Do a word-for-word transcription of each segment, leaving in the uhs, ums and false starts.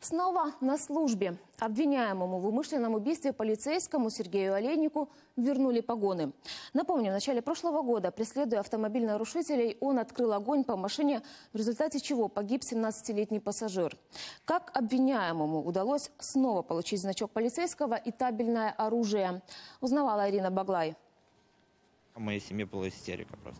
Снова на службе. Обвиняемому в умышленном убийстве полицейскому Сергею Олейнику вернули погоны. Напомню, в начале прошлого года, преследуя автомобиль нарушителей, он открыл огонь по машине, в результате чего погиб семнадцатилетний пассажир. Как обвиняемому удалось снова получить значок полицейского и табельное оружие, узнавала Ирина Баглай. В моей семье была истерика просто.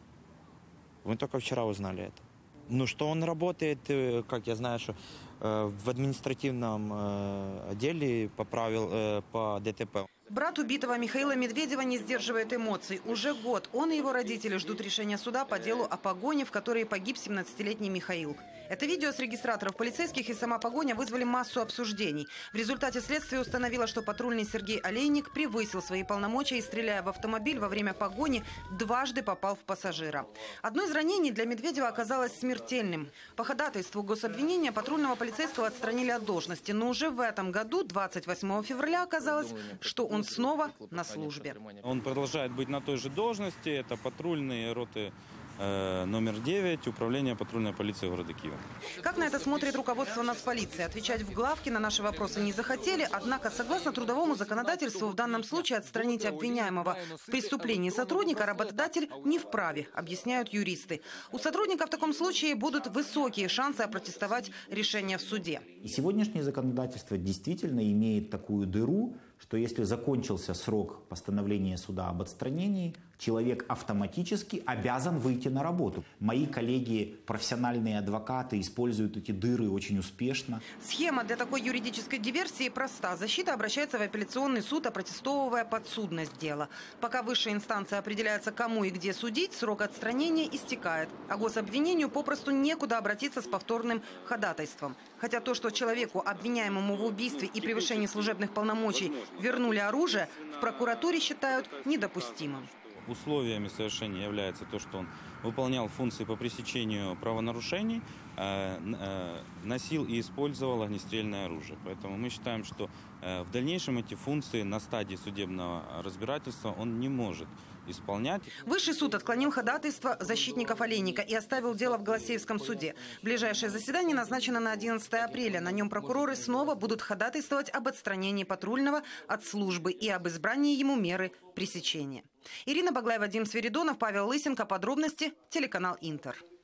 Мы только вчера узнали это. Ну, что он работает, как я знаю, что э, в административном э, отделе по, правил, э, по ДТП. Брат убитого Михаила Медведева не сдерживает эмоций. Уже год он и его родители ждут решения суда по делу о погоне, в которой погиб семнадцатилетний Михаил. Это видео с регистраторов полицейских и сама погоня вызвали массу обсуждений. В результате следствие установило, что патрульный Сергей Олейник превысил свои полномочия и, стреляя в автомобиль во время погони, дважды попал в пассажира. Одно из ранений для Медведева оказалось смертельным. По ходатайству гособвинения патрульного полицейского отстранили от должности. Но уже в этом году, двадцать восьмого февраля, оказалось, что он снова на службе. Он продолжает быть на той же должности. Это патрульные роты э, номер девять, управление патрульной полиции города Киева. Как на это смотрит руководство Нацполиции? Отвечать в главке на наши вопросы не захотели. Однако, согласно трудовому законодательству, в данном случае отстранить обвиняемого в преступлении сотрудника работодатель не вправе, объясняют юристы. У сотрудника в таком случае будут высокие шансы опротестовать решение в суде. И сегодняшнее законодательство действительно имеет такую дыру, что если закончился срок постановления суда об отстранении, человек автоматически обязан выйти на работу. Мои коллеги, профессиональные адвокаты, используют эти дыры очень успешно. Схема для такой юридической диверсии проста. Защита обращается в апелляционный суд, опротестовывая подсудность дела. Пока высшая инстанция определяется, кому и где судить, срок отстранения истекает. А гособвинению попросту некуда обратиться с повторным ходатайством. Хотя то, что человеку, обвиняемому в убийстве и превышении служебных полномочий, вернули оружие, в прокуратуре считают недопустимым. Условиями совершения является то, что он выполнял функции по пресечению правонарушений, носил и использовал огнестрельное оружие. Поэтому мы считаем, что в дальнейшем эти функции на стадии судебного разбирательства он не может исполнять. Высший суд отклонил ходатайство защитников Олейника и оставил дело в Голосеевском суде. Ближайшее заседание назначено на одиннадцатое апреля. На нем прокуроры снова будут ходатайствовать об отстранении патрульного от службы и об избрании ему меры пресечения. Ирина Баглай, Вадим Свиридонов, Павел Лысенко. Подробности телеканал Интер.